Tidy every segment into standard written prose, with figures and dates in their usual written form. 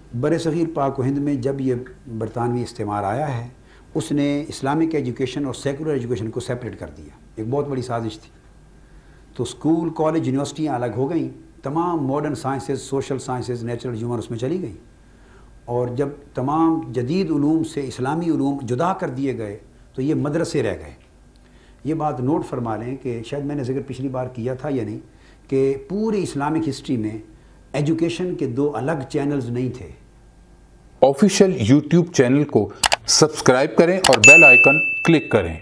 بر صغیر پاک و ہند میں جب یہ برطانوی استعمار آیا ہے اس نے اسلامک ایجوکیشن اور سیکولر ایجوکیشن کو سیپریٹ کر دیا. ایک بہت بڑی سازش تھی. تو اسکول کالج یونیورسٹیاں الگ ہو گئیں, تمام modern sciences social sciences natural human اس میں چلی گئیں, اور جب تمام جدید علوم سے اسلامی علوم جدا کر دیے گئے تو یہ مدرسے رہ گئے. یہ بات نوٹ فرما لیں کہ شاید میں نے ذکر پچھلی بار کیا تھا یا نہیں کہ پوری اسلامک ہسٹری میں ایجوکیشن کے دو الگ چینلز نہیں تھے. آفیشیل یوٹیوب چینل کو سبسکرائب کریں اور بیل آئیکن کلک کریں.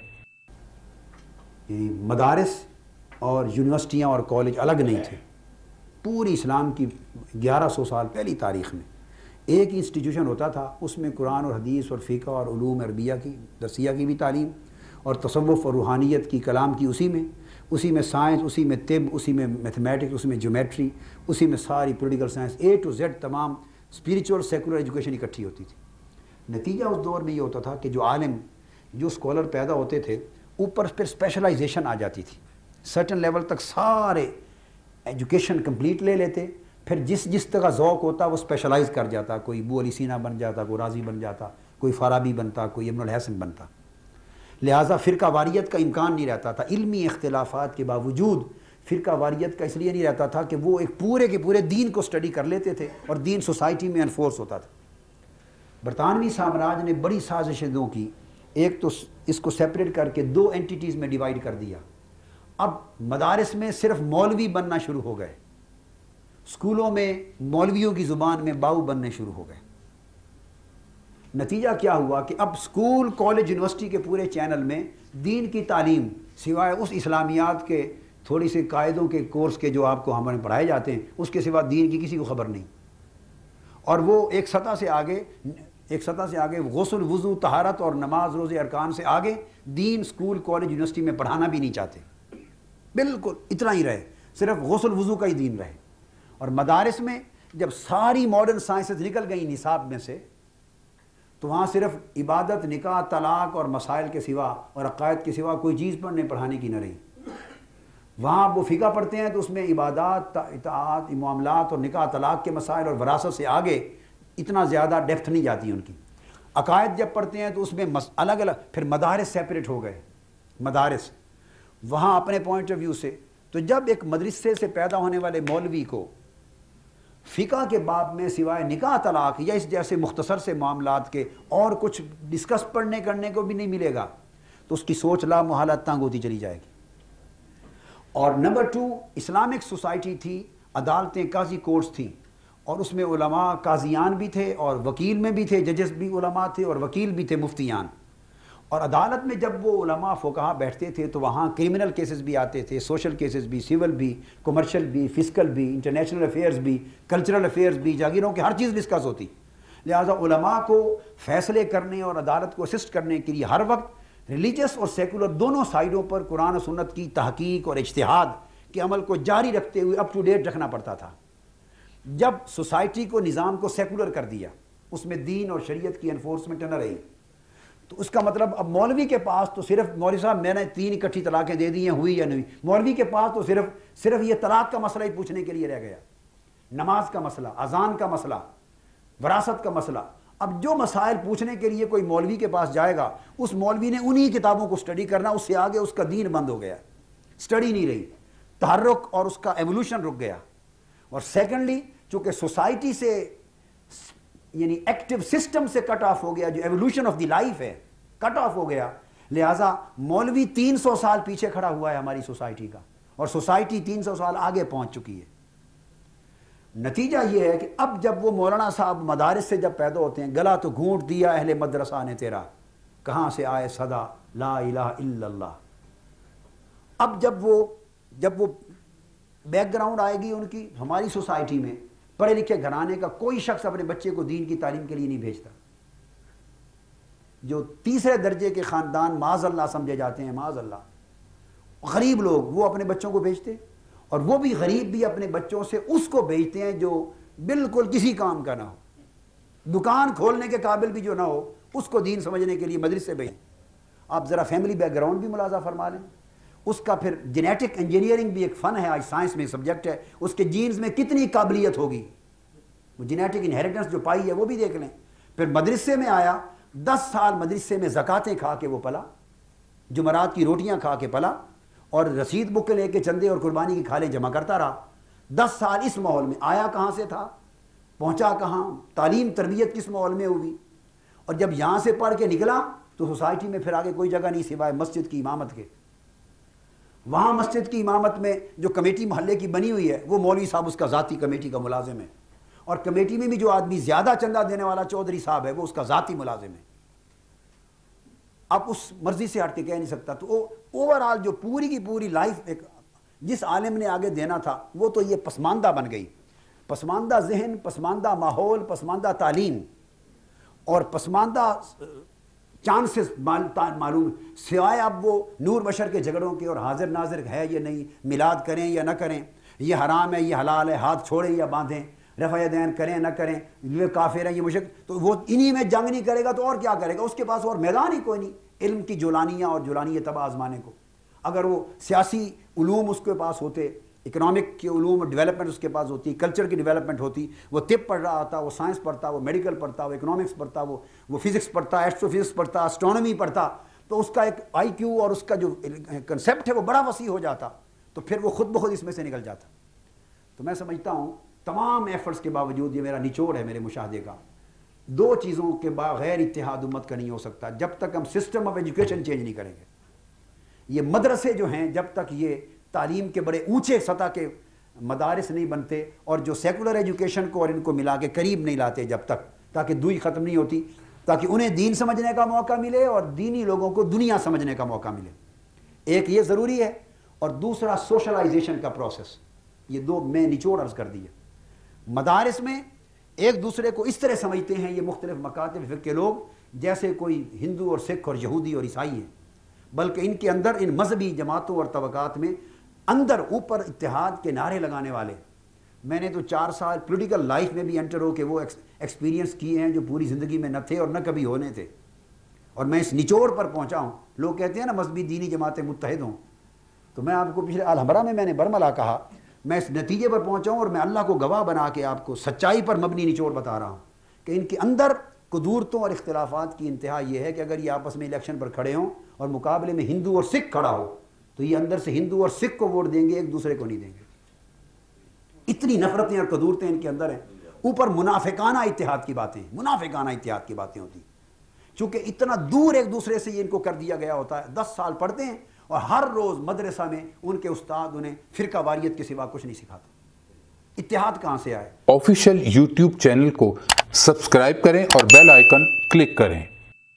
مدارس اور یونیورسٹیاں اور کالج الگ نہیں تھے. پوری اسلام کی 1100 سال پہلی تاریخ میں ایک انسٹیٹیوشن ہوتا تھا, اس میں قرآن اور حدیث اور فقہ اور علوم عربیہ کی درسیہ کی بھی تعلیم, اور تصوف اور روحانیت کی کلام کی اسی میں سائنس, اسی میں طب, اسی میں میتھمیٹکس, اسی میں جیومیٹری, اسی میں ساری political science A to Z تمام اسپریچول سیکولر ایجوکیشن اکٹھی ہوتی تھی. نتیجہ اس دور میں یہ ہوتا تھا کہ جو عالم جو اسکالر پیدا ہوتے تھے اوپر پھر اسپیشلائزیشن آ جاتی تھی. سرٹن لیول تک سارے ایجوکیشن کمپلیٹ لے لیتے, پھر جس طرح ذوق ہوتا وہ اسپیشلائز کر جاتا. کوئی ابو علی سینا بن جاتا, کوئی رازی بن جاتا, کوئی فارابی بنتا, کوئی ابن الحسن بنتا. لہٰذا فرقہ واریت کا امکان نہیں رہتا تھا. علمی اختلافات کے باوجود فرقہ واریت کا اس لیے نہیں رہتا تھا کہ وہ ایک پورے کے پورے دین کو اسٹڈی کر لیتے تھے اور دین سوسائٹی میں انفورس ہوتا تھا. برطانوی سامراج نے بڑی سازشیں دو کی. ایک تو اس کو سیپریٹ کر کے دو اینٹیٹیز میں ڈیوائیڈ کر دیا. اب مدارس میں صرف مولوی بننا شروع ہو گئے, اسکولوں میں مولویوں کی زبان میں باؤ بننے شروع ہو گئے. نتیجہ کیا ہوا کہ اب اسکول کالج یونیورسٹی کے پورے چینل میں دین کی تعلیم سوائے اس اسلامیات کے تھوڑی سی قاعدوں کے کورس کے جو آپ کو ہمیں پڑھائے جاتے ہیں اس کے سوا دین کی کسی کو خبر نہیں. اور وہ ایک سطح سے آگے غسل وضو طہارت اور نماز روزے ارکان سے آگے دین اسکول کالج یونیورسٹی میں پڑھانا بھی نہیں چاہتے. بالکل اتنا ہی رہے, صرف غسل وضو کا ہی دین رہے. اور مدارس میں جب ساری ماڈرن سائنسز نکل گئیں نصاب میں سے تو وہاں صرف عبادت, نکاح, طلاق اور مسائل کے سوا اور عقائد کے سوا کوئی چیز پڑھانے کی نہ رہی. وہاں وہ فقہ پڑھتے ہیں تو اس میں عبادات, اطاعت, معاملات اور نکاح طلاق کے مسائل اور وراثت سے آگے اتنا زیادہ ڈیپتھ نہیں جاتی ان کی. عقائد جب پڑھتے ہیں تو اس میں الگ الگ. پھر مدارس سیپریٹ ہو گئے. مدارس وہاں اپنے پوائنٹ آف ویو سے. تو جب ایک مدرسے سے پیدا ہونے والے مولوی کو فقہ کے باب میں سوائے نکاح طلاق یا اس جیسے مختصر سے معاملات کے اور کچھ ڈسکس پڑھنے کرنے کو بھی نہیں ملے گا تو اس کی سوچ لا محالہ تنگ ہوتی چلی جائے گی. اور نمبر 2, اسلامک سوسائٹی تھی, عدالتیں قاضی کورٹس تھیں, اور اس میں علماء قاضیان بھی تھے اور وکیل میں بھی تھے, ججز بھی علماء تھے اور وکیل بھی تھے, مفتیان. اور عدالت میں جب وہ علماء فقہاء بیٹھتے تھے تو وہاں کرمنل کیسز بھی آتے تھے, سوشل کیسز بھی, سول بھی, کمرشل بھی, فزیکل بھی, انٹرنیشنل افیئرز بھی, کلچرل افیئرز بھی, جاگیروں کی ہر چیز ڈسکس ہوتی. لہٰذا علماء کو فیصلے کرنے اور عدالت کو اسسٹ کرنے کے لیے ہر وقت ریلیجس اور سیکولر دونوں سائیڈوں پر قرآن و سنت کی تحقیق اور اجتہاد کے عمل کو جاری رکھتے ہوئے اپ ٹو ڈیٹ رکھنا پڑتا تھا. جب سوسائٹی کو نظام کو سیکولر کر دیا, اس میں دین اور شریعت کی انفورسمنٹ نہ رہی, تو اس کا مطلب اب مولوی کے پاس تو صرف مولوی صاحب میں نے 3 اکٹھی طلاقیں دے دی ہیں, ہوئی یا نہیں. مولوی کے پاس تو صرف یہ طلاق کا مسئلہ ہی پوچھنے کے لیے رہ گیا. نماز کا مسئلہ, اذان کا مسئلہ, وراثت کا مسئلہ. اب جو مسائل پوچھنے کے لیے کوئی مولوی کے پاس جائے گا اس مولوی نے انہی کتابوں کو سٹڈی کرنا, اس سے آگے اس کا دین بند ہو گیا, سٹڈی نہیں رہی, تحرک اور اس کا ایوولوشن رک گیا. اور سیکنڈلی چونکہ سوسائٹی سے یعنی ایکٹیو سسٹم سے کٹ آف ہو گیا, جو ایوولوشن آف دی لائف ہے کٹ آف ہو گیا, لہٰذا مولوی 300 سال پیچھے کھڑا ہوا ہے ہماری سوسائٹی کا, اور سوسائٹی 300 سال آگے پہنچ چکی ہے. نتیجہ یہ ہے کہ اب جب وہ مولانا صاحب مدارس سے جب پیدا ہوتے ہیں, گلا تو گھونٹ دیا اہل مدرسہ نے تیرا, کہاں سے آئے صدا لا الہ الا اللہ. اب جب وہ بیک گراؤنڈ آئے گی ان کی, ہماری سوسائٹی میں پڑھے لکھے گھرانے کا کوئی شخص اپنے بچے کو دین کی تعلیم کے لیے نہیں بھیجتا. جو تیسرے درجے کے خاندان معاذ اللہ سمجھے جاتے ہیں, معاذ اللہ, غریب لوگ, وہ اپنے بچوں کو بھیجتے, اور وہ بھی غریب بھی اپنے بچوں سے اس کو بھیجتے ہیں جو بالکل کسی کام کا نہ ہو, دکان کھولنے کے قابل بھی جو نہ ہو, اس کو دین سمجھنے کے لیے مدرسے بھیجیں. آپ ذرا فیملی بیک گراؤنڈ بھی ملاحظہ فرما لیں. اس کا پھر جینیٹک انجینئرنگ بھی ایک فن ہے, آج سائنس میں سبجیکٹ ہے, اس کے جینز میں کتنی قابلیت ہوگی, وہ جینیٹک انہیریٹنس جو پائی ہے وہ بھی دیکھ لیں. پھر مدرسے میں آیا, 10 سال مدرسے میں زکاتیں کھا کے وہ پلا, جمعرات کی روٹیاں کھا کے پلا, اور رسید بک لے کے چندے اور قربانی کی کھالیں جمع کرتا رہا. 10 سال اس ماحول میں آیا, کہاں سے تھا, پہنچا کہاں, تعلیم تربیت کس ماحول میں ہوئی, اور جب یہاں سے پڑھ کے نکلا تو سوسائٹی میں پھر آگے کوئی جگہ نہیں سوائے مسجد کی امامت کے. وہاں مسجد کی امامت میں جو کمیٹی محلے کی بنی ہوئی ہے وہ مولوی صاحب اس کا ذاتی کمیٹی کا ملازم ہے, اور کمیٹی میں بھی جو آدمی زیادہ چندہ دینے والا چودھری صاحب ہے وہ اس کا ذاتی ملازم ہے. اب اس مرضی سے ہٹ کے کہہ نہیں سکتا. تو اوورآل جو پوری کی پوری لائف ایک جس عالم نے آگے دینا تھا وہ تو یہ پسماندہ بن گئی. پسماندہ ذہن, پسماندہ ماحول, پسماندہ تعلیم اور پسماندہ چانسز معلوم, سوائے اب وہ نور بشر کے جھگڑوں کے اور حاضر ناظر ہے یا نہیں, میلاد کریں یا نہ کریں, یہ حرام ہے یہ حلال ہے, ہاتھ چھوڑیں یا باندھیں, رفع یدین کریں نہ کریں, یہ کافر ہیں یہ مشرک, تو وہ انہی میں جنگ نہیں کرے گا تو اور کیا کرے گا؟ اس کے پاس اور میدان ہی کوئی نہیں علم کی جولانیاں اور جولانی طبع آزمانے کو. اگر وہ سیاسی علوم اس کے پاس ہوتے, اکنامک کے علوم اور ڈیولپمنٹ اس کے پاس ہوتی, کلچر کی ڈیولپمنٹ ہوتی, وہ طب پڑھ رہا ہوتا, وہ سائنس پڑھتا, وہ میڈیکل پڑھتا, وہ اکنامکس پڑھتا, وہ فزکس پڑھتا, ایسٹرو فزکس پڑھتا, اسٹرانومی پڑھتا, تو اس کا ایک آئی کیو اور اس کا جو کنسیپٹ ہے وہ بڑا وسیع ہو جاتا, تو پھر وہ خود بخود اس میں سے نکل جاتا. تو میں سمجھتا ہوں تمام ایفرٹس کے باوجود, یہ میرا نچوڑ ہے میرے مشاہدے کا, 2 چیزوں کے بغیر اتحاد امت کا نہیں ہو سکتا جب تک ہم سسٹم آف ایجوکیشن چینج نہیں کریں گے. یہ مدرسے جو ہیں جب تک یہ تعلیم کے بڑے اونچے سطح کے مدارس نہیں بنتے اور جو سیکولر ایجوکیشن کو اور ان کو ملا کے قریب نہیں لاتے جب تک, تاکہ دوئی ختم نہیں ہوتی, تاکہ انہیں دین سمجھنے کا موقع ملے اور دینی لوگوں کو دنیا سمجھنے کا موقع ملے. ایک یہ ضروری ہے, اور دوسرا سوشلائزیشن کا پروسیس. یہ 2 میں نچوڑ عرض کر دی ہے. مدارس میں ایک دوسرے کو اس طرح سمجھتے ہیں یہ مختلف مکاتب فقہ کے لوگ جیسے کوئی ہندو اور سکھ اور یہودی اور عیسائی ہیں, بلکہ ان کے اندر ان مذہبی جماعتوں اور طبقات میں اندر اوپر اتحاد کے نعرے لگانے والے. میں نے تو 4 سال پولیٹیکل لائف میں بھی انٹر ہو کے وہ ایکسپیرینس کیے ہیں جو پوری زندگی میں نہ تھے اور نہ کبھی ہونے تھے, اور میں اس نچوڑ پر پہنچا ہوں. لوگ کہتے ہیں نا مذہبی دینی جماعتیں متحد ہوں, تو میں آپ کو پچھلے الحمرہ میں نے برملا کہا, میں اس نتیجے پر پہنچا ہوں اور میں اللہ کو گواہ بنا کے آپ کو سچائی پر مبنی نچوڑ بتا رہا ہوں کہ ان کے اندر قدورتوں اور اختلافات کی انتہا یہ ہے کہ اگر یہ آپس میں الیکشن پر کھڑے ہوں اور مقابلے میں ہندو اور سکھ کھڑا ہو تو یہ اندر سے ہندو اور سکھ کو ووٹ دیں گے, ایک دوسرے کو نہیں دیں گے. اتنی نفرتیں اور قدورتیں ان کے اندر ہیں. اوپر منافقانہ اتحاد کی باتیں, منافقانہ اتحاد کی باتیں ہوتی, چونکہ اتنا دور ایک دوسرے سے یہ ان کو کر دیا گیا ہوتا ہے. 10 سال پڑھتے ہیں اور ہر روز مدرسہ میں ان کے استاد انہیں فرقہ واریت کے سوا کچھ نہیں سکھاتے. اتحاد کہاں سے آئے؟ آفیشیل یوٹیوب چینل کو سبسکرائب کریں اور بیل آئیکن کلک کریں.